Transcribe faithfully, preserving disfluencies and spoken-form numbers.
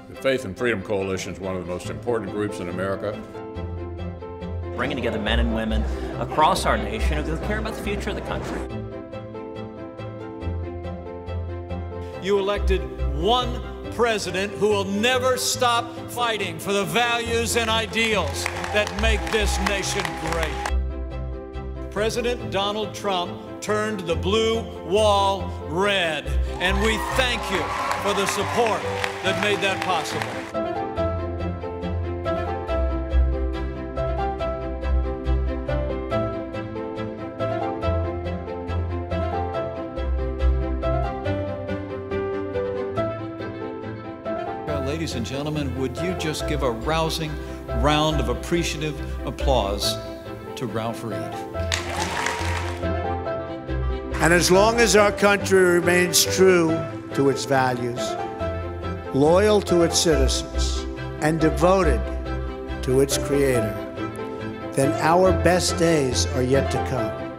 The Faith and Freedom Coalition is one of the most important groups in America. Bringing together men and women across our nation who care about the future of the country. You elected one president who will never stop fighting for the values and ideals that make this nation great. President Donald Trump turned the blue wall red, and we thank you for the support that made that possible. Ladies and gentlemen, would you just give a rousing round of appreciative applause to Ralph Reed? And as long as our country remains true to its values, loyal to its citizens, and devoted to its Creator, then our best days are yet to come.